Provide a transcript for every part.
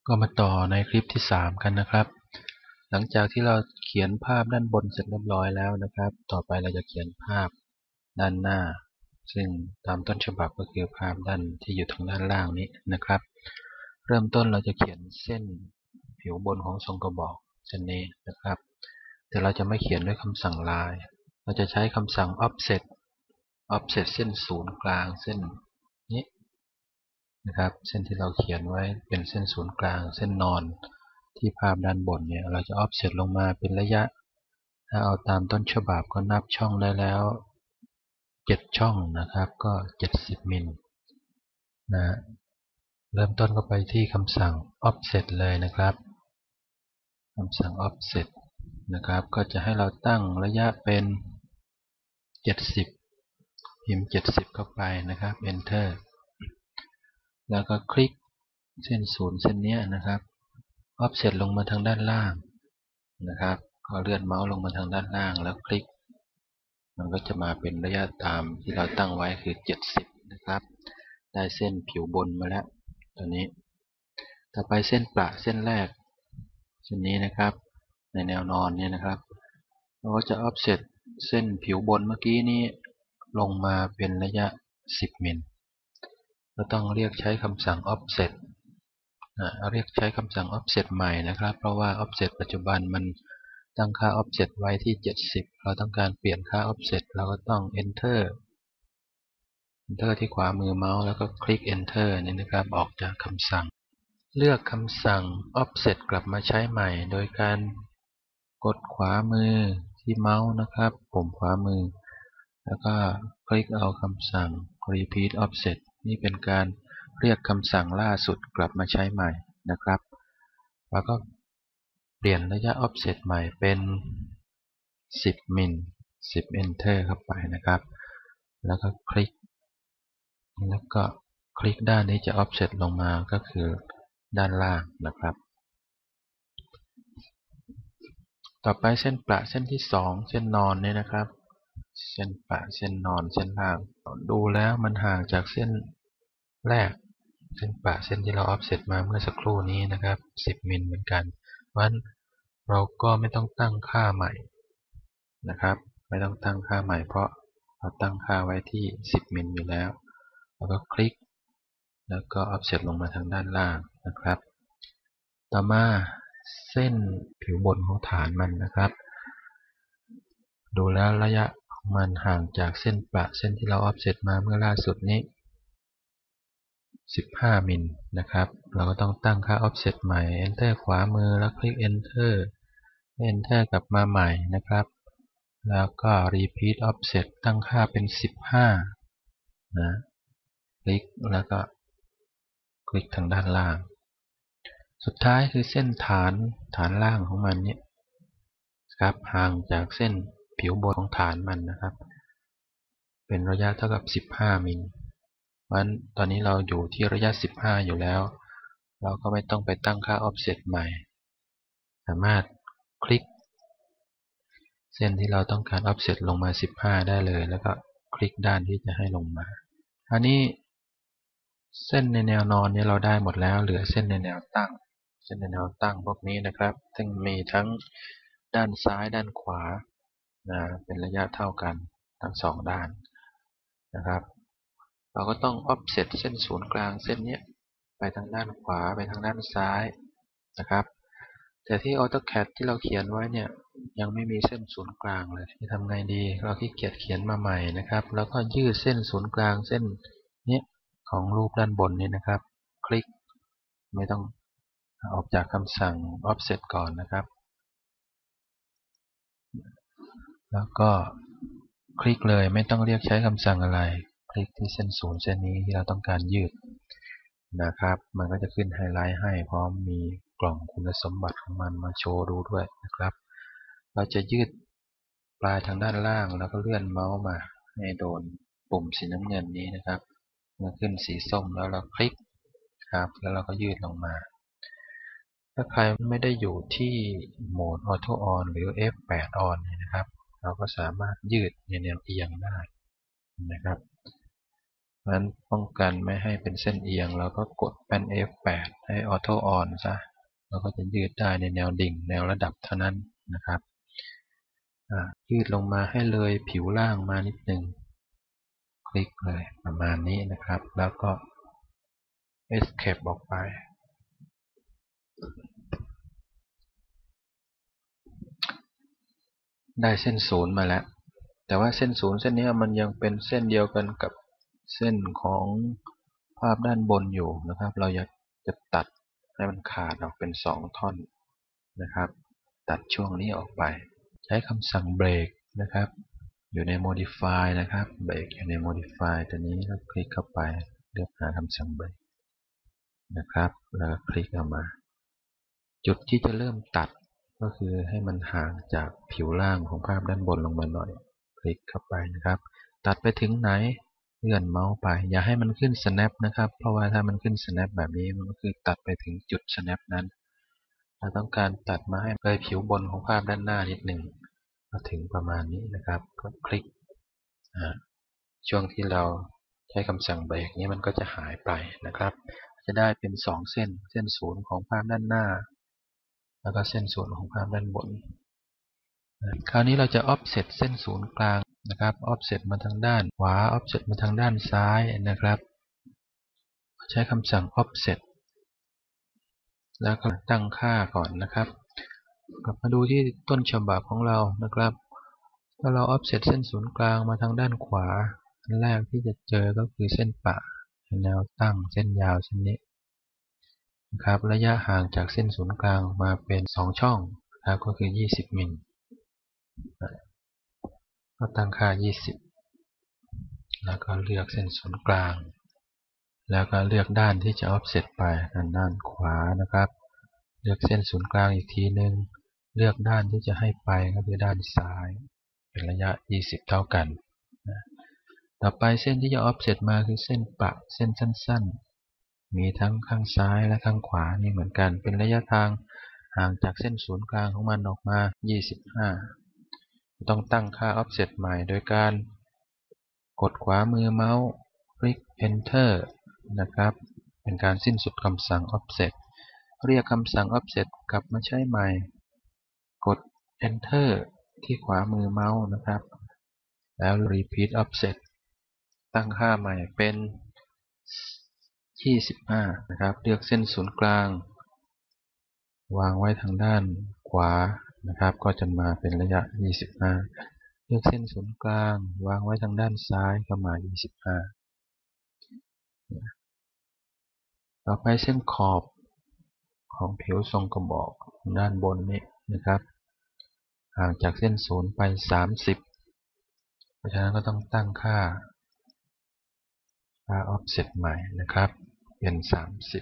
ก็มาต่อในคลิปที่3กันนะครับหลังจากที่เราเขียนภาพด้านบนเสร็จเรียบร้อยแล้วนะครับต่อไปเราจะเขียนภาพด้านหน้าซึ่งตามต้นฉบับก็คือภาพด้านที่อยู่ทางด้านล่างนี้นะครับเริ่มต้นเราจะเขียนเส้นผิวบนของทรงกระบอกเส้นนี้นะครับแต่เราจะไม่เขียนด้วยคำสั่งลายเราจะใช้คำสั่ง offset เส้นศูนย์กลางเส้นนี้นะครับเส้นที่เราเขียนไว้เป็นเส้นศูนย์กลางเส้นนอนที่ภาพด้านบนเนี่ยเราจะ offset ลงมาเป็นระยะถ้าเอาตามต้นฉบับก็นับช่องได้แล้ว7ช่องนะครับก็70มิลนะเริ่มต้นก็ไปที่คำสั่ง offset เลยนะครับคำสั่ง offset นะครับก็จะให้เราตั้งระยะเป็น70พิมพ์70เข้าไปนะครับ enter แล้วก็คลิกเส้นศูนย์เส้นนี้นะครับ offset ลงมาทางด้านล่างนะครับก็เลื่อนเมาส์ลงมาทางด้านล่างแล้วคลิกมันก็จะมาเป็นระยะตามที่เราตั้งไว้คือ70นะครับได้เส้นผิวบนมาแล้วตัวนี้ต่อไปเส้นประเส้นแรกเส้นนี้นะครับในแนวนอนเนี่ยนะครับเราก็จะ offset เส้นผิวบนเมื่อกี้นี้ลงมาเป็นระยะ10มิลเราต้องเรียกใช้คำสั่ง offset เรียกใช้คำสั่ง offset ใหม่นะครับเพราะว่า offset ปัจจุบันมันตั้งค่า offset ไว้ที่70เราต้องการเปลี่ยนค่า offset เราก็ต้อง enter ที่ขวามือเมาส์แล้วก็คลิก enter นี่นะครับออกจากคำสั่งเลือกคำสั่ง offset กลับมาใช้ใหม่โดยการกดขวามือที่เมาส์นะครับปุ่มขวามือแล้วก็คลิกเอาคำสั่ง repeat offset นี่เป็นการเรียกคำสั่งล่าสุดกลับมาใช้ใหม่นะครับแล้วก็เปลี่ยนระยะ offset ใหม่เป็น10มิล10 enter เข้าไปนะครับแล้วก็คลิกด้านนี้จะ offset ลงมาก็คือด้านล่างนะครับต่อไปเส้นประเส้นที่2เส้นนอนเนี่ยนะครับเส้นประเส้นนอนเส้นล่างดูแล้วมันห่างจากเส้นแรกเส้นประเส้นที่เรา offset มาเมื่อสักครู่นี้นะครับ10มิลเหมือนกันเพราะฉะนั้นเราก็ไม่ต้องตั้งค่าใหม่นะครับไม่ต้องตั้งค่าใหม่เพราะเราตั้งค่าไว้ที่10มิลอยู่แล้วแล้วก็คลิกแล้วก็ offset ลงมาทางด้านล่างนะครับต่อมาเส้นผิวบนของฐานมันนะครับดูแล้วระยะของมันห่างจากเส้นประเส้นที่เรา offset มาเมื่อล่าสุดนี้15มิลนะครับเราก็ต้องตั้งค่า offset ใหม่ enter ขวามือแล้วคลิก enter กลับมาใหม่นะครับแล้วก็ repeat offset ตั้งค่าเป็น15นะคลิกแล้วก็คลิกทางด้านล่างสุดท้ายคือเส้นฐานล่างของมันเนี่ยครับห่างจากเส้นผิวบนของฐานมันนะครับเป็นระยะเท่ากับ15มิลเพราะฉะนั้นตอนนี้เราอยู่ที่ระยะ15อยู่แล้วเราก็ไม่ต้องไปตั้งค่า offset ใหม่สามารถคลิกเส้นที่เราต้องการ offset ลงมา15ได้เลยแล้วก็คลิกด้านที่จะให้ลงมาอันนี้เส้นในแนวนอนเนี่ยเราได้หมดแล้วเหลือเส้นในแนวตั้งเส้นในแนวตั้งพวกนี้นะครับซึ่งมีทั้งด้านซ้ายด้านขวาเป็นระยะเท่ากันทั้ง2ด้านนะครับเราก็ต้อง offset เส้นศูนย์กลางเส้นนี้ไปทางด้านขวาไปทางด้านซ้ายนะครับแต่ที่ AutoCAD ที่เราเขียนไว้เนี่ยยังไม่มีเส้นศูนย์กลางเลยจะทำไงดีเราขี้เกียจเขียนมาใหม่นะครับแล้วก็ยืดเส้นศูนย์กลางเส้นนี้ของรูปด้านบนนี้นะครับคลิกไม่ต้องออกจากคำสั่ง offset ก่อนนะครับแล้วก็คลิกเลยไม่ต้องเรียกใช้คำสั่งอะไรคลิกที่เส้นศูนย์เส้นนี้ที่เราต้องการยืดนะครับมันก็จะขึ้นไฮไลท์ให้พร้อมมีกล่องคุณสมบัติของมันมาโชว์ดูด้วยนะครับเราจะยืดปลายทางด้านล่างแล้วก็เลื่อนเมาส์มาให้โดนปุ่มสีน้ำเงินนี้นะครับเมื่อขึ้นสีส้มแล้วเราคลิกครับแล้วเราก็ยืดลงมาถ้าใครไม่ได้อยู่ที่โหมด Auto On หรือ F8 On นะครับเราก็สามารถยืดในแนวเอียงได้นะครับเพราะฉะนั้นป้องกันไม่ให้เป็นเส้นเอียงเราก็กดแป้น F8 ให้ออโต้ออนซะเราก็จะยืดได้ในแนวดิ่งแนวระดับเท่านั้นนะครับยืดลงมาให้เลยผิวล่างมานิดนึงคลิกเลยประมาณนี้นะครับแล้วก็ Escape ออกไปได้เส้นศูนย์มาแล้วแต่ว่าเส้นศูนย์เส้นนี้มันยังเป็นเส้นเดียวกันกับเส้นของภาพด้านบนอยู่นะครับเราอยากจะตัดให้มันขาดออกเป็น2ท่อนนะครับตัดช่วงนี้ออกไปใช้คำสั่งเบรกนะครับอยู่ใน modify นะครับเบรกอยู่ใน modify ตัวนี้แล้วคลิกเข้าไปเลือกหาคำสั่งเบรกนะครับแล้วคลิกออกมาจุดที่จะเริ่มตัดก็คือให้มันห่างจากผิวล่างของภาพด้านบนลงมาหน่อยคลิกเข้าไปนะครับตัดไปถึงไหนเลื่อนเมาส์ไปอย่าให้มันขึ้น snap นะครับเพราะว่าถ้ามันขึ้น snap แบบนี้มันก็คือตัดไปถึงจุด snap นั้นเราต้องการตัดมาให้เลยผิวบนของภาพด้านหน้านิดหนึ่งมาถึงประมาณนี้นะครับก็คลิกช่วงที่เราใช้คำสั่งเบรกนี้มันก็จะหายไปนะครับจะได้เป็น2เส้นเส้นศูนย์ของภาพด้านหน้าแล้วก็เส้นศูนย์ของภาพด้านบนคราวนี้เราจะ offset เส้นศูนย์กลางนะครับ offset มาทางด้านขวา offset มาทางด้านซ้ายนะครับใช้คำสั่ง offset แล้วก็ตั้งค่าก่อนนะครับกลับมาดูที่ต้นฉบับของเรานะครับถ้าเรา offset เส้นศูนย์กลางมาทางด้านขวาอันแรกที่จะเจอก็คือเส้นปะแนวตั้งเส้นยาวเส้นนี้นะครับระยะห่างจากเส้นศูนย์กลางมาเป็น2ช่องนะครับก็คือ20มิลก็ตั้งค่า20แล้วก็เลือกเส้นศูนย์กลางแล้วก็เลือกด้านที่จะ offset ไปด้านขวานะครับเลือกเส้นศูนย์กลางอีกทีนึงเลือกด้านที่จะให้ไปก็คือด้านซ้ายเป็นระยะ20เท่ากันต่อไปเส้นที่จะ offset มาคือเส้นปะเส้นสั้นๆมีทั้งข้างซ้ายและข้างขวานี่เหมือนกันเป็นระยะทางห่างจากเส้นศูนย์กลางของมันออกมา25ต้องตั้งค่า offset ใหม่โดยการกดขวามือเมาส์คลิก enter นะครับเป็นการสิ้นสุดคำสั่ง offset เรียกคำสั่ง offset กลับมาใช้ใหม่กด enter ที่ขวามือเมาส์นะครับแล้ว repeat offset ตั้งค่าใหม่เป็น25นะครับเลือกเส้นศูนย์กลางวางไว้ทางด้านขวานะครับก็จะมาเป็นระยะ25เลือกเส้นศูนย์กลางวางไว้ทางด้านซ้ายก็มา25ต่อไปเส้นขอบของผิวทรงกระบอกด้านบนนี้นะครับห่างจากเส้นศูนย์ไป30เพราะฉะนั้นก็ต้องตั้งค่า offset ใหม่นะครับเป็น30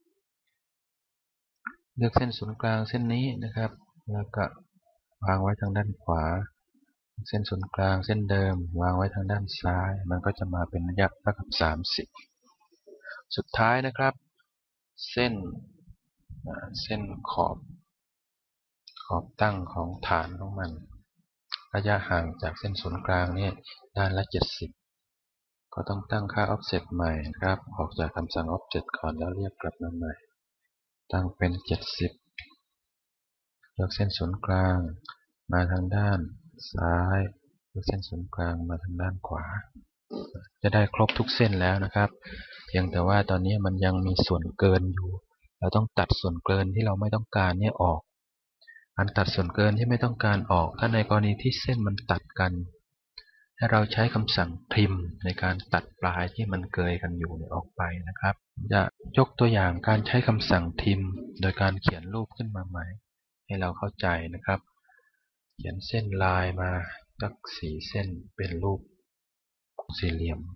เลือกเส้นศูนย์กลางเส้นนี้นะครับแล้วก็วางไว้ทางด้านขวาเส้นศูนย์กลางเส้นเดิมวางไว้ทางด้านซ้ายมันก็จะมาเป็นระยะเท่ากับ30สุดท้ายนะครับเส้นขอบตั้งของฐานของมันระยะห่างจากเส้นศูนย์กลางนี่ด้านละ70ก็ต้องตั้งค่า offset ใหม่ครับออกจากคำสั่ง offset ก่อนแล้วเรียกกลับมาใหม่ตั้งเป็น70เลือกเส้นศูนย์กลางมาทางด้านซ้ายเลือกเส้นศูนย์กลางมาทางด้านขวาจะได้ครบทุกเส้นแล้วนะครับเพียงแต่ว่าตอนนี้มันยังมีส่วนเกินอยู่เราต้องตัดส่วนเกินที่เราไม่ต้องการเนี่ยออกอันตัดส่วนเกินที่ไม่ต้องการออกถ้าในกรณีที่เส้นมันตัดกันให้เราใช้คำสั่งพิมพ์ในการตัดปลายที่มันเกยกันอยู่ออกไปนะครับจะยกตัวอย่างการใช้คำสั่งพิมพ์โดยการเขียนรูปขึ้นมาใหม่ให้เราเข้าใจนะครับเขียนเส้นลายมาสัก4เส้นเป็นรูปสี่เหลี่ยม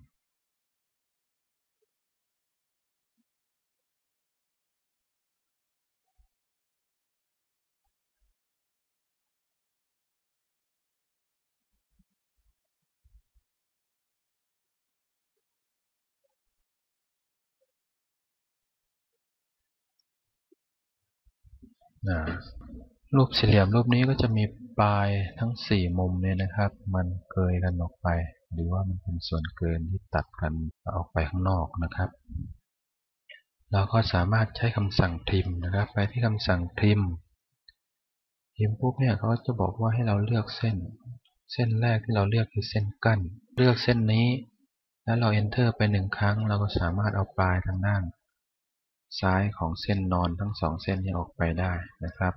รูปสี่เหลี่ยมรูปนี้ก็จะมีปลายทั้ง4มุมเนี่ยนะครับมันเกยกันออกไปหรือว่ามันเป็นส่วนเกินที่ตัดกันออกไปข้างนอกนะครับเราก็สามารถใช้คำสั่งtrimนะครับไปที่คำสั่งtrimปุ๊บเนี่ยเขาจะบอกว่าให้เราเลือกเส้นแรกที่เราเลือกคือเส้นกั้นเลือกเส้นนี้แล้วเรา enter ไป1 ครั้งเราก็สามารถเอาปลายทางด้านซ้ายของเส้นนอนทั้ง2 เส้นนี้ออกไปได้นะครับ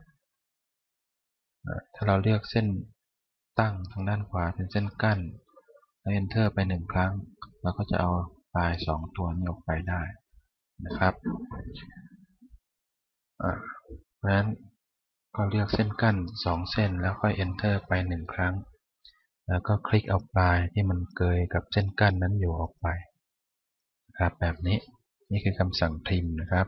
ถ้าเราเลือกเส้นตั้งทางด้านขวาเป็นเส้นกั้นแล้ว enter ไป1 ครั้งเราก็จะเอาปลาย2 ตัวนี้ออกไปได้นะครับเพราะฉะนั้นก็เลือกเส้นกั้น2 เส้นแล้วค่อย enter ไป1 ครั้งแล้วก็คลิกเอาปลายที่มันเกยกับเส้นกั้นนั้นอยู่ออกไปนะครับแบบนี้นี่คือคำสั่งtrimนะครับ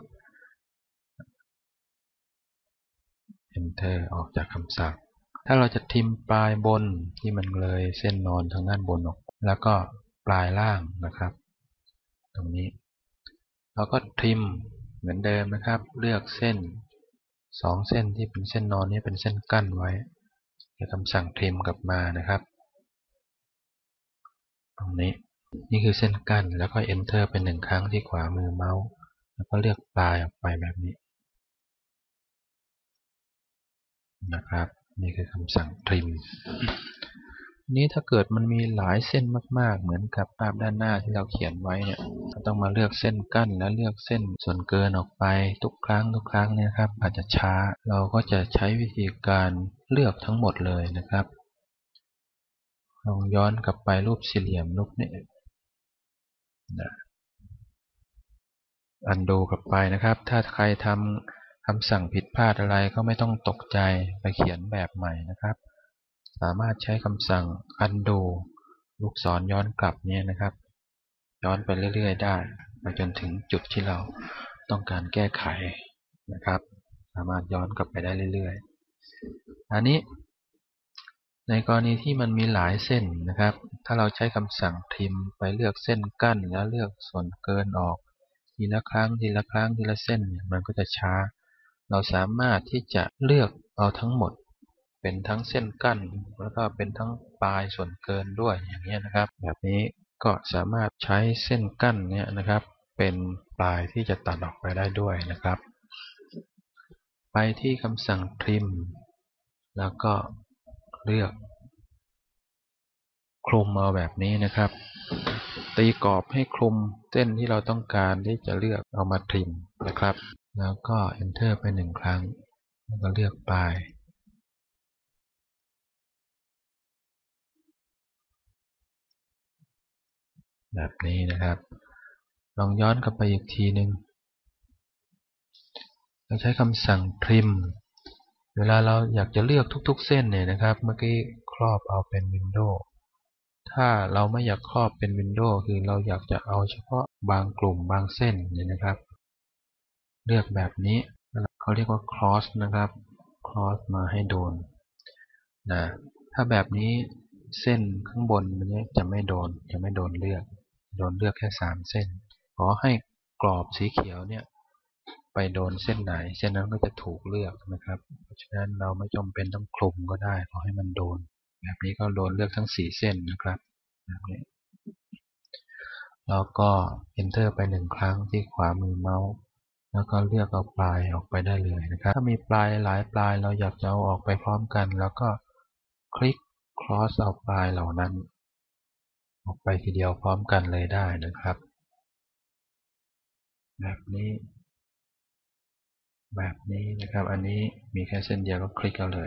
enter ออกจากคำสั่งถ้าเราจะทิมปลายบนที่มันเลยเส้นนอนทางด้านบนออกแล้วก็ปลายล่างนะครับตรงนี้เราก็ทิมเหมือนเดิมนะครับเลือกเส้น2 เส้นที่เป็นเส้นนอนนี้เป็นเส้นกั้นไว้จะคำสั่งtrimกลับมานะครับตรงนี้นี่คือเส้นกั้นแล้วก็ enter เป็น1 ครั้งที่ขวามือเมาส์แล้วก็เลือกปลายออกไปแบบนี้นะครับนี่คือคำสั่งtrimนี้ถ้าเกิดมันมีหลายเส้นมากๆเหมือนกับภาพด้านหน้าที่เราเขียนไว้เนี่ยก็ต้องมาเลือกเส้นกั้นและเลือกเส้นส่วนเกินออกไปทุกครั้งเนี่ยครับอาจจะช้าเราก็จะใช้วิธีการเลือกทั้งหมดเลยนะครับลองย้อนกลับไปรูปสี่เหลี่ยมรูปนี้อันดูกลับไปนะครับถ้าใครทำคำสั่งผิดพลาดอะไรก็ไม่ต้องตกใจไปเขียนแบบใหม่นะครับสามารถใช้คำสั่ง undo ลูกศรย้อนกลับเนี่ยนะครับย้อนไปเรื่อยๆได้ไปจนถึงจุดที่เราต้องการแก้ไขนะครับสามารถย้อนกลับไปได้เรื่อยๆอันนี้ในกรณีที่มันมีหลายเส้นนะครับถ้าเราใช้คำสั่งtrimไปเลือกเส้นกั้นแล้วเลือกส่วนเกินออกทีละครั้งทีละเส้นเนี่ยมันก็จะช้าเราสามารถที่จะเลือกเอาทั้งหมดเป็นทั้งเส้นกั้นแล้วก็เป็นทั้งปลายส่วนเกินด้วยอย่างนี้นะครับแบบนี้ก็สามารถใช้เส้นกั้นเนี่ยนะครับเป็นปลายที่จะตัดออกไปได้ด้วยนะครับไปที่คำสั่งtrimแล้วก็เลือกคลุมเอาแบบนี้นะครับตีกรอบให้คลุมเส้นที่เราต้องการที่จะเลือกเอามาtrimนะครับแล้วก็ enter ไป1 ครั้งแล้วก็เลือกปลายแบบนี้นะครับลองย้อนกลับไปอีกทีหนึ่งเราใช้คำสั่งtrimเวลาเราอยากจะเลือกทุกๆเส้นเนี่ยนะครับเมื่อกี้ครอบเอาเป็นวินโดว์ถ้าเราไม่อยากครอบเป็นวินโดว์คือเราอยากจะเอาเฉพาะบางกลุ่มบางเส้นเนี่ยนะครับเลือกแบบนี้เขาเรียกว่า cross นะครับ cross มาให้โดนนะถ้าแบบนี้เส้นข้างบนมันจะไม่โดนเลือกแค่3 เส้นขอให้กรอบสีเขียวเนี่ยไปโดนเส้นไหนเส้นนั้นก็จะถูกเลือกนะครับเพราะฉะนั้นเราไม่จำเป็นต้องคลุมก็ได้ขอให้มันโดนแบบนี้ก็โดนเลือกทั้ง4 เส้นนะครับแบบนี้แล้วก็ enter ไป1 ครั้งที่ขวามือเมาส์แล้วก็เลือกเอาปลายออกไปได้เลยนะครับถ้ามีปลายหลายปลายเราอยากจะเอาออกไปพร้อมกันแล้วก็คลิก cross เอาปลายเหล่านั้นออกไปทีเดียวพร้อมกันเลยได้นะครับแบบนี้นะครับอันนี้มีแค่เส้นเดียวก็คลิกเอาเลย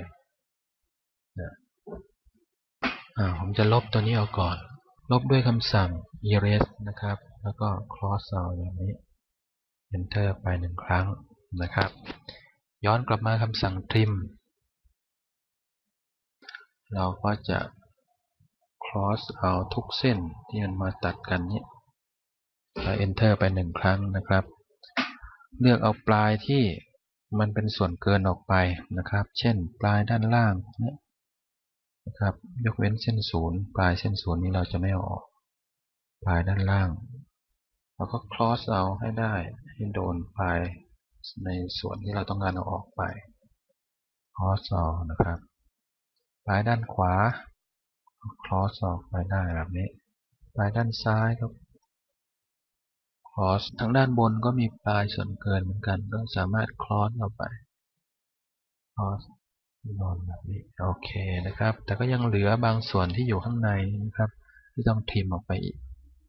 ผมจะลบตัวนี้ออกก่อนลบด้วยคำสั่ง erase นะครับแล้วก็ cross เอาอย่างนี้ enter ไป1 ครั้งนะครับย้อนกลับมาคำสั่งtrimเราก็จะ cross เอาทุกเส้นที่มันมาตัดกันนี้แล้ว enter ไป1 ครั้งนะครับเลือกเอาปลายที่มันเป็นส่วนเกินออกไปนะครับเช่นปลายด้านล่างเนี่ยนะครับยกเว้นเส้น0ปลายเส้น0นี้เราจะไม่เอาออกปลายด้านล่างเราก็ cross เอาให้ได้ให้โดนปลายในส่วนที่เราต้องการเอาออกไป cross เอานะครับปลายด้านขวา cross ออกไปได้แบบนี้ปลายด้านซ้ายก็คอสทางด้านบนก็มีปลายส่วนเกินเหมือนกันก็สามารถคลอสเข้าไปคอสนอนแบบนี้โอเคนะครับแต่ก็ยังเหลือบางส่วนที่อยู่ข้างในนะครับที่ต้องทริมออกไปอีก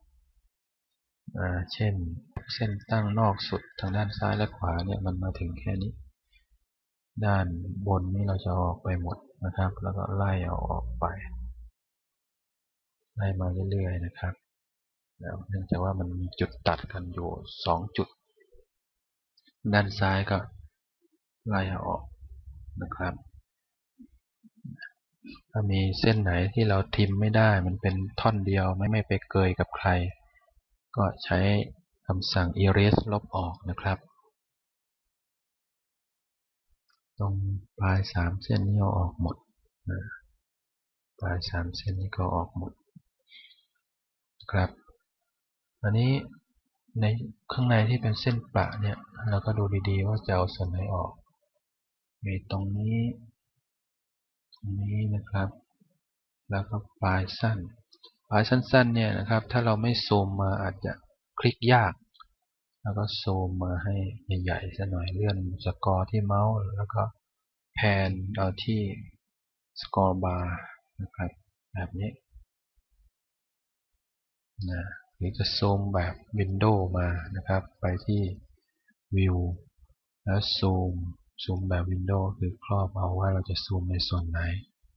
เช่นเส้นตั้งนอกสุดทางด้านซ้ายและขวาเนี่ยมันมาถึงแค่นี้ด้านบนนี้เราจะออกไปหมดนะครับแล้วก็ไล่เอาออกไปไล่มาเรื่อยๆนะครับแล้วเนื่องจากว่ามันมีจุดตัดกันอยู่2 จุดด้านซ้ายก็ไล่เอาออกนะครับถ้ามีเส้นไหนที่เราทริมไม่ได้มันเป็นท่อนเดียวไม่ไปเกยกับใครก็ใช้คำสั่ง erase ลบออกนะครับตรงปลาย3 เส้นนี้เอาออกหมดปลาย3 เส้นนี้ก็ออกหมดครับอันนี้ในข้างในที่เป็นเส้นประเนี่ยเราก็ดูดีๆว่าจะเอาส่วนไหนออกมีตรงนี้นะครับแล้วก็ปลายสั้นๆเนี่ยนะครับถ้าเราไม่ซูมมาอาจจะคลิกยากแล้วก็ซูมมาให้ใหญ่ๆสักหน่อยเลื่อนสกอร์ที่เมาส์แล้วก็แพนเอาที่สกอร์บาร์นะครับแบบนี้นะหรือจะซูมแบบวินโดว์มานะครับไปที่วิวแล้วซูมแบบวินโดว์คือครอบเอาว่าเราจะซูมในส่วนไหน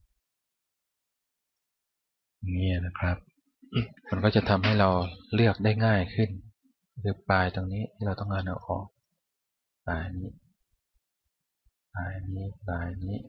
อย่างนี้นะครับมันก็จะทำให้เราเลือกได้ง่ายขึ้นคือปลายตรงนี้ที่เราต้องการเอาออกปลายนี้ปลายนี้ปลายนี้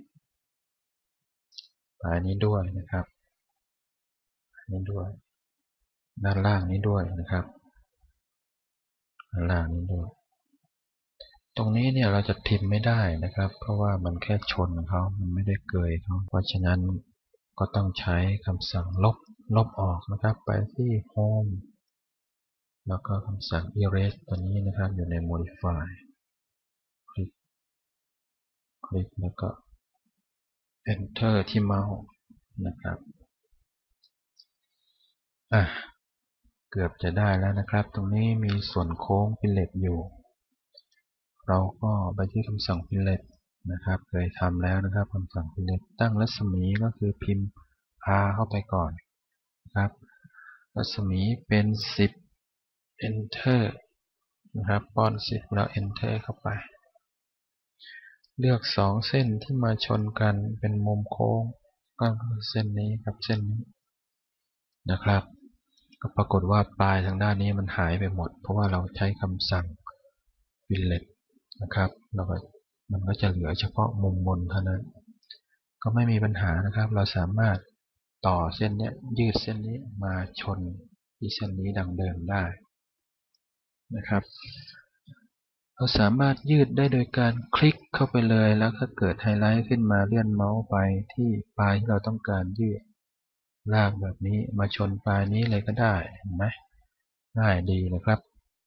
ปลายนี้ด้วยนะครับนี้ด้วยด้านล่างนี้ด้วยนะครับด้านล่างนี้ด้วยตรงนี้เนี่ยเราจะทิมไม่ได้นะครับเพราะว่ามันแค่ชนเขามันไม่ได้เกยเขาเพราะฉะนั้นก็ต้องใช้คำสั่งลบออกนะครับไปที่ Home แล้วก็คำสั่ง Erase ตัวนี้นะครับอยู่ใน Modify คลิกแล้วก็ Enter ที่เมาส์นะครับเกือบจะได้แล้วนะครับตรงนี้มีส่วนโค้งฟิลเลตอยู่เราก็ไปที่คำสั่งฟิลเลตนะครับเคยทำแล้วนะครับคำสั่งฟิลเลตตั้งรัศมีก็คือพิมพ์ R เข้าไปก่อนนะครับรัศมีเป็น10 Enter นะครับป้อน10แล้ว Enter เข้าไปเลือก2 เส้นที่มาชนกันเป็นมุมโค้งก็คือเส้นนี้กับเส้นนี้นะครับก็ปรากฏว่าปลายทางด้านนี้มันหายไปหมดเพราะว่าเราใช้คำสั่ง fillet นะครับมันก็จะเหลือเฉพาะมุมบนเท่านั้นก็ไม่มีปัญหานะครับเราสามารถต่อเส้นนี้ยืดเส้นนี้มาชนที่เส้นนี้ดังเดิมได้นะครับเราสามารถยืดได้โดยการคลิกเข้าไปเลยแล้วถ้าเกิดไฮไลท์ขึ้นมาเลื่อนเมาส์ไปที่ปลายที่เราต้องการยืดลากแบบนี้มาชนปลายนี้เลยก็ได้เห็นไหมง่ายดีนะครับ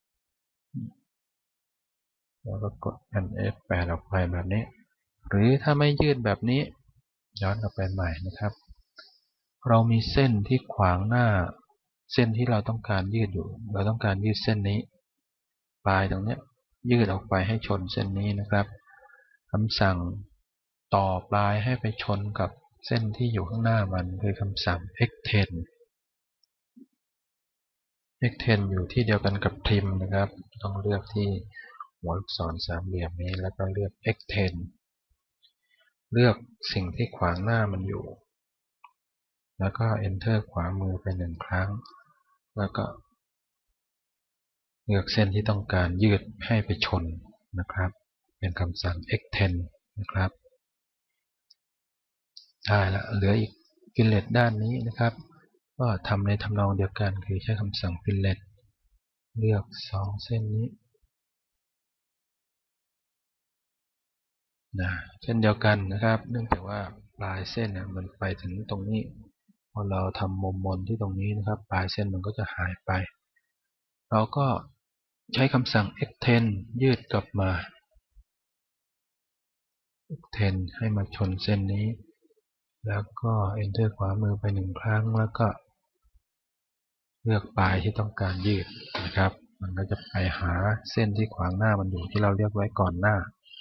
แล้วก็กด F8 ออกไปแบบนี้หรือถ้าไม่ยืดแบบนี้ย้อนกลับไปใหม่นะครับเรามีเส้นที่ขวางหน้าเส้นที่เราต้องการยืดอยู่เราต้องการยืดเส้นนี้ปลายตรงนี้ยืดออกไปให้ชนเส้นนี้นะครับคำสั่งต่อปลายให้ไปชนกับเส้นที่อยู่ข้างหน้ามันคือคำสั่ง extend อยู่ที่เดียวกันกับ trim นะครับต้องเลือกที่หัวลูกศร3 เหลี่ยมนี้แล้วก็เลือก extend เลือกสิ่งที่ขวางหน้ามันอยู่แล้วก็ enter ขวามือไป1 ครั้งแล้วก็เลือกเส้นที่ต้องการยืดให้ไปชนนะครับเป็นคำสั่ง extend นะครับได้ละเหลืออีก fillet ด้านนี้นะครับก็ทำในทำนองเดียวกันคือใช้คำสั่ง fillet เลือก2 เส้นนี้เช่นเดียวกันนะครับเนื่องจากว่าปลายเส้นมันไปถึงตรงนี้พอเราทำมุมบนที่ตรงนี้นะครับปลายเส้นมันก็จะหายไปเราก็ใช้คำสั่ง extend ยืดกลับมา extend ให้มาชนเส้นนี้แล้วก็ enter ขวามือไป1 ครั้งแล้วก็เลือกปลายที่ต้องการยืดนะครับมันก็จะไปหาเส้นที่ขวางหน้ามันอยู่ที่เราเลือกไว้ก่อนหน้า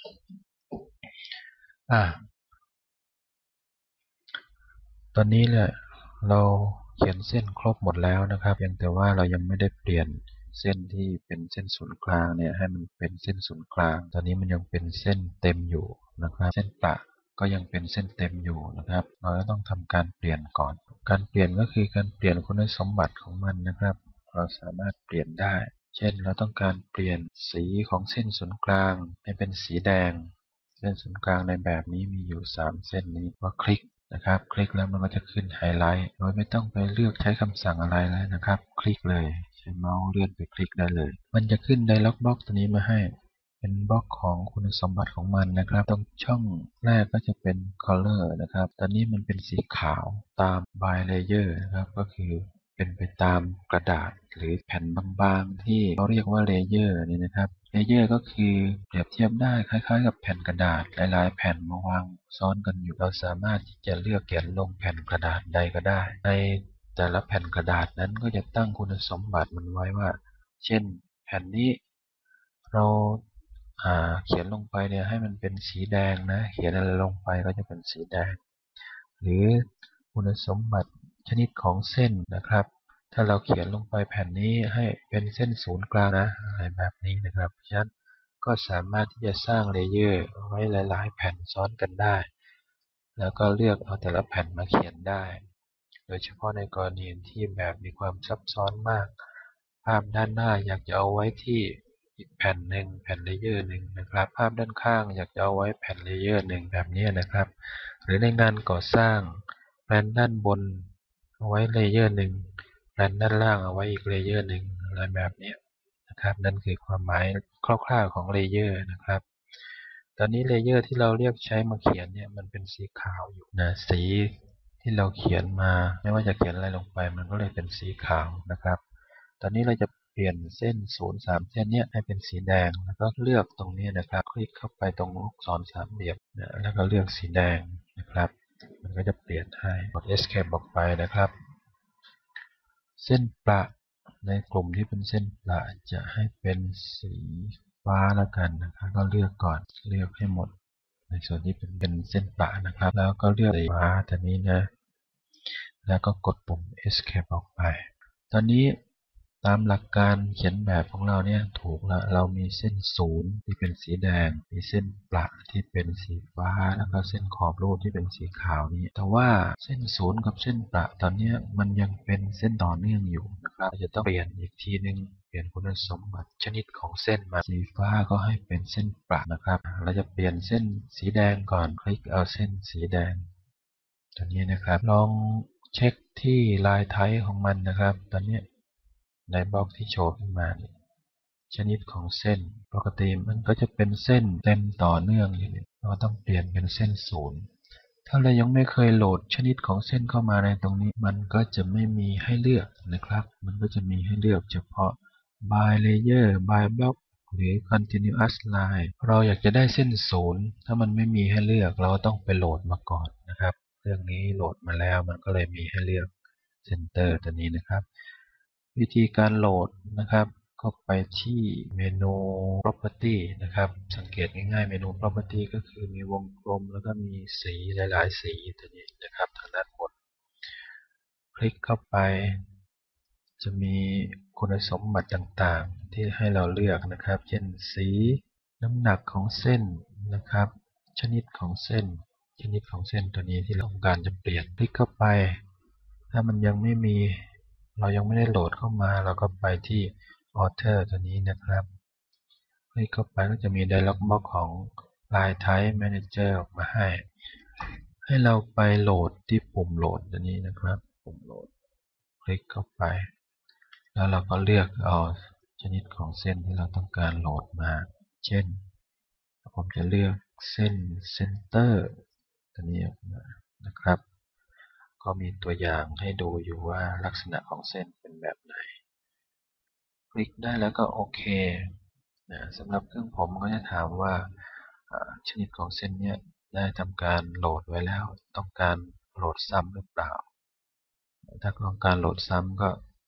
ตอนนี้เนี่ยเราเขียนเส้นครบหมดแล้วนะครับเพียงแต่ว่าเรายังไม่ได้เปลี่ยนเส้นที่เป็นเส้นศูนย์กลางเนี่ยให้มันเป็นเส้นศูนย์กลางตอนนี้มันยังเป็นเส้นเต็มอยู่นะครับเส้นประก็ยังเป็นเส้นเต็มอยู่นะครับเราต้องทำการเปลี่ยนก่อนการเปลี่ยนก็คือการเปลี่ยนคุณสมบัติของมันนะครับเราสามารถเปลี่ยนได้เช่นเราต้องการเปลี่ยนสีของเส้นศูนย์กลางให้เป็นสีแดงเส้นศูนย์กลางในแบบนี้มีอยู่3เส้นนี้ก็คลิกนะครับคลิกแล้วมันก็จะขึ้นไฮไลท์โดยไม่ต้องไปเลือกใช้คำสั่งอะไรแล้วนะครับคลิกเลยใช้เมาส์เลื่อนไปคลิกได้เลยมันจะขึ้น Dialog Box ตัวนี้มาให้เป็นบล็อกของคุณสมบัติของมันนะครับตรงช่องแรกก็จะเป็น Color นะครับตอนนี้มันเป็นสีขาวตาม by Layer นะครับก็คือเป็นไปตามกระดาษหรือแผ่นบางๆที่เขาเรียกว่า Layer นี่นะครับ Layer ก็คือเปรียบเทียบได้คล้ายๆกับแผ่นกระดาษหลายๆแผ่นมาวางซ้อนกันอยู่เราสามารถที่จะเลือกเขียนลงแผ่นกระดาษใดก็ได้ในแต่ละแผ่นกระดาษนั้นก็จะตั้งคุณสมบัติมันไว้ว่าเช่นแผ่นนี้เราเขียนลงไปเนี่ยให้มันเป็นสีแดงนะเขียนอะไรลงไปก็จะเป็นสีแดงหรือคุณสมบัติชนิดของเส้นนะครับถ้าเราเขียนลงไปแผ่นนี้ให้เป็นเส้นศูนย์กลางนะอะไรแบบนี้นะครับฉะนั้นก็สามารถที่จะสร้างเลเยอร์ไว้หลายๆแผ่นซ้อนกันได้แล้วก็เลือกเอาแต่ละแผ่นมาเขียนได้โดยเฉพาะในกรณีที่แบบมีความซับซ้อนมากภาพด้านหน้าอยากจะเอาไว้ที่อีกแผ่นหนึ่งแผ่นเลเยอร์หนึ่งนะครับภาพด้านข้างอยากจะเอาไว้แผ่นเลเยอร์หนึ่งแบบนี้นะครับหรือในงานก่อสร้างแปลนด้านบนเอาไว้เลเยอร์หนึ่งแปลนด้านล่างเอาไว้อีกเลเยอร์หนึ่งอะไรแบบนี้นะครับนั่นคือความหมายคร่าวๆของเลเยอร์นะครับตอนนี้เลเยอร์ที่เราเรียกใช้มาเขียนเนี่ยมันเป็นสีขาวอยู่นะสีที่เราเขียนมาไม่ว่าจะเขียนอะไรลงไปมันก็เลยเป็นสีขาวนะครับตอนนี้เราจะเปลี่ยนเส้น0 3เส้นเนี้ยให้เป็นสีแดงแล้วก็เลือกตรงนี้นะครับคลิกเข้าไปตรงลูกศรสามเหลี่ยมนะแล้วก็เลือกสีแดงนะครับมันก็จะเปลี่ยนให้กด Escape ออกไปนะครับเส้นประในกลุ่มที่เป็นเส้นประจะให้เป็นสีฟ้าแล้วกันนะครับก็เลือกก่อนเลือกให้หมดในส่วนที่เป็นเส้นประนะครับแล้วก็เลือกสีฟ้าตัวนี้นะแล้วก็กดปุ่ม Escape ออกไปตอนนี้ตามหลักการเขียนแบบของเราเนี่ยถูกแล้วเรามีเส้นศูนย์ที่เป็นสีแดงมีเส้นประที่เป็นสีฟ้าแล้วก็เส้นขอบรูปที่เป็นสีขาวนี้แต่ว่าเส้นศูนย์กับเส้นประตอนนี้มันยังเป็นเส้นต่อเนื่องอยู่นะครับเราจะต้องเปลี่ยนอีกทีนึงเปลี่ยนคุณสมบัติชนิดของเส้นมาสีฟ้าก็ให้เป็นเส้นประนะครับเราจะเปลี่ยนเส้นสีแดงก่อนคลิกเอาเส้นสีแดงตัวนี้นะครับลองเช็คที่ลายไทป์ของมันนะครับตอนนี้ในบล็อกที่โชว์ขึ้นมาชนิดของเส้นปกติมันก็จะเป็นเส้นเต็มต่อเนื่องอยู่เนี่ยเราต้องเปลี่ยนเป็นเส้นศูนย์ถ้าเรายังไม่เคยโหลดชนิดของเส้นเข้ามาในตรงนี้มันก็จะไม่มีให้เลือกนะครับมันก็จะมีให้เลือกเฉพาะ by layer by block หรือ continuous line เราอยากจะได้เส้นศูนย์ถ้ามันไม่มีให้เลือกเราต้องไปโหลดมาก่อนนะครับเรื่องนี้โหลดมาแล้วมันก็เลยมีให้เลือก Center ตัวนี้นะครับวิธีการโหลดนะครับก็ไปที่เมนู property นะครับสังเกตง่ายๆเมนู property ก็คือมีวงกลมแล้วก็มีสีหลายๆสีตัวนี้นะครับทางด้านบนคลิกเข้าไปจะมีคุณสมบัติต่างๆที่ให้เราเลือกนะครับเช่นสีน้ำหนักของเส้นนะครับชนิดของเส้นตัวนี้ที่เราต้องการจะเปลี่ยนคลิกเข้าไปถ้ามันยังไม่มีเรายังไม่ได้โหลดเข้ามาเราก็ไปที่ Author ตัวนี้นะครับคลิกเข้าไปก็จะมี Dialog Box ของ Line Type Manager ออกมาให้เราไปโหลดที่ปุ่มโหลดตัวนี้นะครับปุ่มโหลดคลิกเข้าไปแล้วเราก็เลือกเอาชนิดของเส้นที่เราต้องการโหลดมาเช่นผมจะเลือกเส้น Center ตัวนี้นะครับก็มีตัวอย่างให้ดูอยู่ว่าลักษณะของเส้นเป็นแบบไหนคลิกได้แล้วก็โอเคสำหรับเครื่องผมก็จะถามว่าชนิดของเส้นเนี้ยได้ทำการโหลดไว้แล้วต้องการโหลดซ้ำหรือเปล่าถ้าต้องการโหลดซ้ำก็ค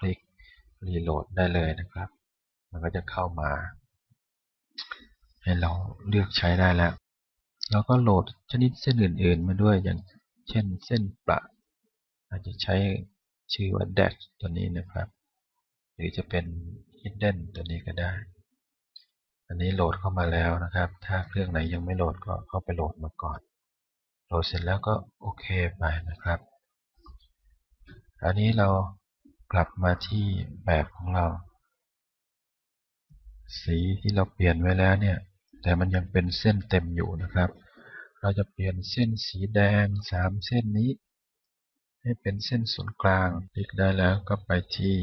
ลิกรีโหลดได้เลยนะครับมันก็จะเข้ามาให้เราเลือกใช้ได้แล้วแล้วก็โหลดชนิดเส้นอื่นๆมาด้วยอย่างเช่นเส้นประอาจจะใช้ชื่อว่า dash ตัวนี้นะครับหรือจะเป็น hidden ตัวนี้ก็ได้อันนี้โหลดเข้ามาแล้วนะครับถ้าเครื่องไหนยังไม่โหลดก็เข้าไปโหลดมาก่อนโหลดเสร็จแล้วก็โอเคไปนะครับอันนี้เรากลับมาที่แบบของเราสีที่เราเปลี่ยนไว้แล้วเนี่ยแต่มันยังเป็นเส้นเต็มอยู่นะครับเราจะเปลี่ยนเส้นสีแดง3เส้นนี้ให้เป็นเส้นศูนย์กลางคลิกได้แล้วก็ไปที่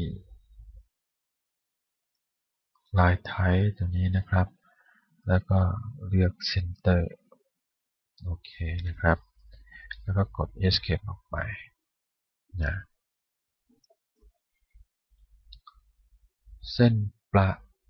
ลายไทป์ตัวนี้นะครับแล้วก็เลือก Center โอเคนะครับแล้วก็กด Escape ออกไปนะเส้นประ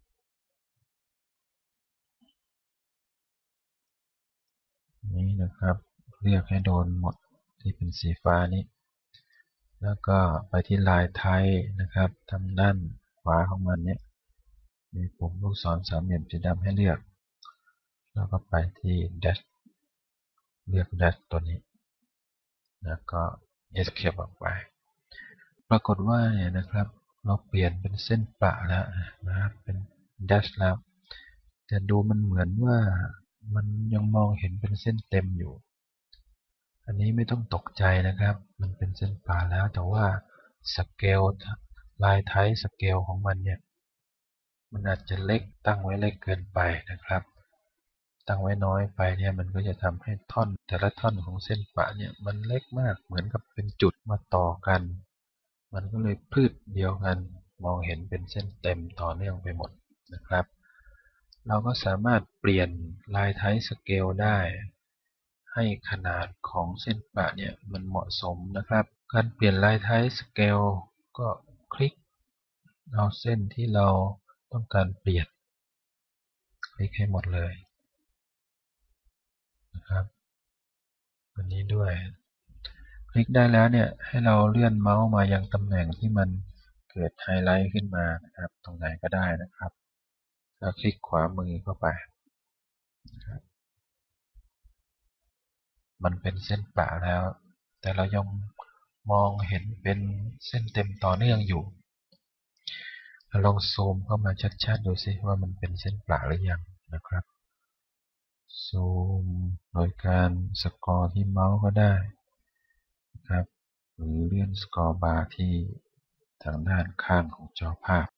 นี้นะครับเลือกให้โดนหมดที่เป็นสีฟ้านี้แล้วก็ไปที่ลายไทป์นะครับทางด้านขวาของมันเนี่ยมีปุ่มลูกศรสามเหลี่ยมสีดำให้เลือกแล้วก็ไปที่ Dash เลือก Dash ตัวนี้แล้วก็ Escape ออกไปปรากฏว่าเนี่ยนะครับเราเปลี่ยนเป็นเส้นประแล้วนะครับเป็น Dash แล้วแต่ดูมันเหมือนว่ามันยังมองเห็นเป็นเส้นเต็มอยู่อันนี้ไม่ต้องตกใจนะครับมันเป็นเส้นประแล้วแต่ว่าสเกลลายไทป์สเกลของมันเนี่ยมันอาจจะเล็กตั้งไว้เล็กเกินไปนะครับตั้งไว้น้อยไปเนี่ยมันก็จะทำให้ท่อนแต่ละท่อนของเส้นประเนี่ยมันเล็กมากเหมือนกับเป็นจุดมาต่อกันมันก็เลยพืชเดียวกันมองเห็นเป็นเส้นเต็มต่อเนื่องไปหมดนะครับเราก็สามารถเปลี่ยนลายไทป์สเกลได้ให้ขนาดของเส้นประเนี่ยมันเหมาะสมนะครับการเปลี่ยนลายไทป์สเกลก็คลิกเอาเส้นที่เราต้องการเปลี่ยนคลิกให้หมดเลยนะครับอันนี้ด้วยคลิกได้แล้วเนี่ยให้เราเลื่อนเมาส์มายังตำแหน่งที่มันเกิดไฮไลท์ขึ้นมานะครับตรงไหนก็ได้นะครับแล้วคลิกขวามือเข้าไปนะครับมันเป็นเส้นประแล้วแต่เรายังมองเห็นเป็นเส้นเต็มต่อเนื่องอยู่เราลองซูมเข้ามาชัดๆดูสิว่ามันเป็นเส้นประหรือยังนะครับซูมโดยการสกอร์ที่เมาส์ก็ได้นะครับหรือเลื่อนสกอร์บาร์ที่ทางด้านข้างของจอภาพ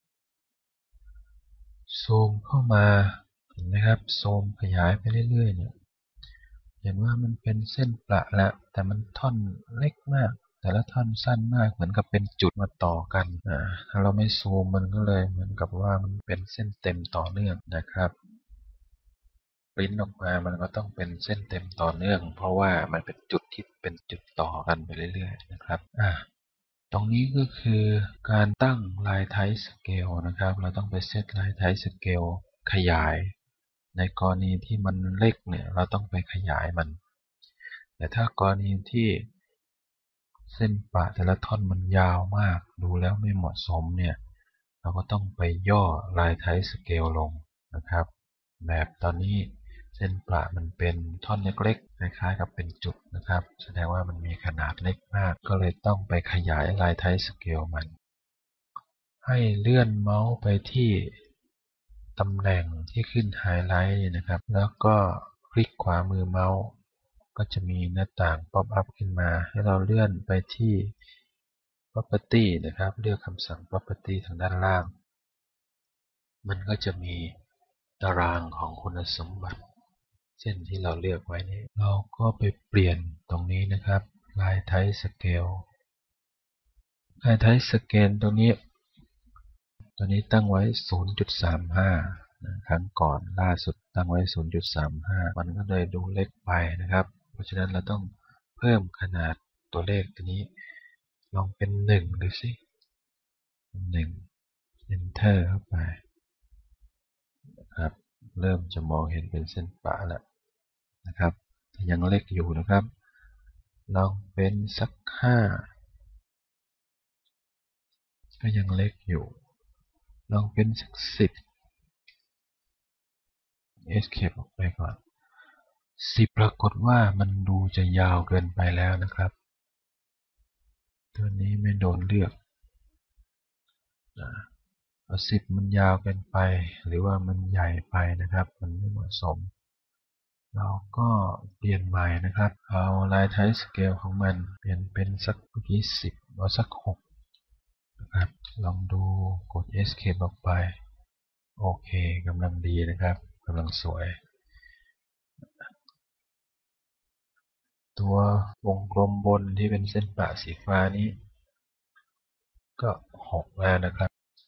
ซูมเข้ามาเห็นไหมครับซูมขยายไปเรื่อยๆเนี่ยเห็นว่ามันเป็นเส้นประแล้วแต่มันท่อนเล็กมากแต่ละท่อนสั้นมากเหมือนกับเป็นจุดมาต่อกันถ้าเราไม่ซูมมันก็เลยเหมือนกับว่ามันเป็นเส้นเต็มต่อเนื่องนะครับปริ้นออกมามันก็ต้องเป็นเส้นเต็มต่อเนื่องเพราะว่ามันเป็นจุดที่เป็นจุดต่อกันไปเรื่อยๆนะครับตรงนี้ก็คือการตั้งลายไทป์สเกลนะครับเราต้องไปเซตลายไทป์สเกลขยายในกรณีที่มันเล็กเนี่ยเราต้องไปขยายมันแต่ถ้ากรณีที่เส้นประแต่ละท่อนมันยาวมากดูแล้วไม่เหมาะสมเนี่ยเราก็ต้องไปย่อลายไทป์สเกลลงนะครับแบบตอนนี้เส้นประมันเป็นท่อนเล็กๆคล้ายๆกับเป็นจุดนะครับแสดงว่ามันมีขนาดเล็กมากก็เลยต้องไปขยายลายไทป์สเกลมันให้เลื่อนเมาส์ไปที่ตำแหน่งที่ขึ้นไฮไลท์นะครับแล้วก็คลิกขวามือเมาส์ก็จะมีหน้าต่างป๊อปอัพขึ้นมาให้เราเลื่อนไปที่ Property นะครับเลือกคำสั่ง Property ทางด้านล่างมันก็จะมีตารางของคุณสมบัติเช่นที่เราเลือกไว้นี้เราก็ไปเปลี่ยนตรงนี้นะครับลายไทป์สเกลลายไทป์สเกลตรงนี้ตั้งไว้ 0.35 ครั้งก่อนล่าสุดตั้งไว้ 0.35 มันก็เลยดูเล็กไปนะครับเพราะฉะนั้นเราต้องเพิ่มขนาดตัวเลขตัวนี้ลองเป็น1ดูสิ1 Enter เข้าไปนะครับเริ่มจะมองเห็นเป็นเส้นประแล้วนะครับแต่ยังเล็กอยู่นะครับลองเป็นสัก5 ก็ยังเล็กอยู่ลองเป็นสัก10 escape ออกไปก่อน10ปรากฏว่ามันดูจะยาวเกินไปแล้วนะครับตัวนี้ไม่โดนเลือก10มันยาวเกินไปหรือว่ามันใหญ่ไปนะครับมันไม่เหมาะสมเราก็เปลี่ยนใหม่นะครับเอาลายไทป์สเกลของมันเปลี่ยนเป็นสักเมื่อกี้10เอาสัก6นะครับลองดูกด escape ออกไปโอเคกำลังดีนะครับกำลังสวยตัววงกลมบนที่เป็นเส้นประสีฟ้านี้ก็6แล้วนะครับ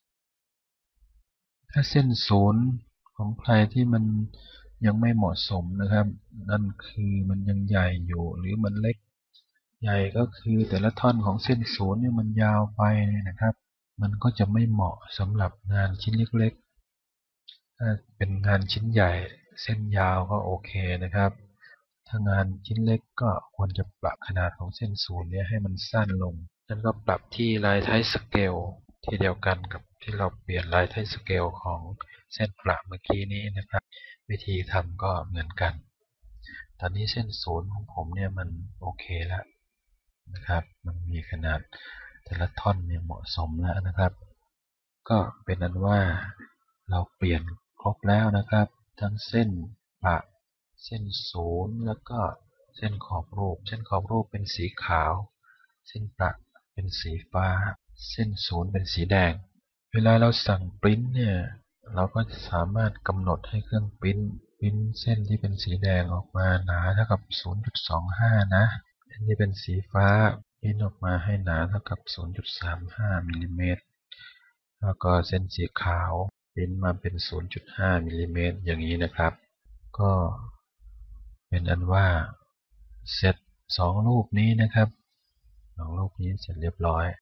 ถ้าเส้นศูนย์ของใครที่มันยังไม่เหมาะสมนะครับนั่นคือมันยังใหญ่อยู่หรือมันเล็กใหญ่ก็คือแต่ละท่อนของเส้นศูนย์เนี่ยมันยาวไปเนี่ยนะครับมันก็จะไม่เหมาะสำหรับงานชิ้นเล็กๆถ้าเป็นงานชิ้นใหญ่เส้นยาวก็โอเคนะครับถ้างานชิ้นเล็กก็ควรจะปรับขนาดของเส้นศูนย์เนี่ยให้มันสั้นลงนั่นก็ปรับที่ลายไทป์สเกลที่เดียวกันกับที่เราเปลี่ยนลายไทป์สเกลของเส้นประเมื่อกี้นี้นะครับวิธีทำก็เหมือนกันตอนนี้เส้นศูนย์ของผมเนี่ยมันโอเคแล้วนะครับมันมีขนาดแต่ละท่อนเนี่ยเหมาะสมแล้วนะครับก็เป็นนั้นว่าเราเปลี่ยนครบแล้วนะครับทั้งเส้นประเส้นศูนย์แล้วก็เส้นขอบรูปเป็นสีขาวเส้นประเป็นสีฟ้าเส้นศูนย์เป็นสีแดงเวลาเราสั่งปริ้นเนี่ยเราก็สามารถกำหนดให้เครื่องปริ้นเส้นที่เป็นสีแดงออกมาหนาเท่ากับ 0.25 นะเส้นที่เป็นสีฟ้าปริ้นออกมาให้หนาเท่ากับ 0.35 มิลลิเมตรแล้วก็เส้นสีขาวปริ้นมาเป็น 0.5 มิลลิเมตรอย่างนี้นะครับก็เป็นอันว่าเสร็จ2รูปนี้นะครับ2รูปนี้เสร็จเรียบร้อย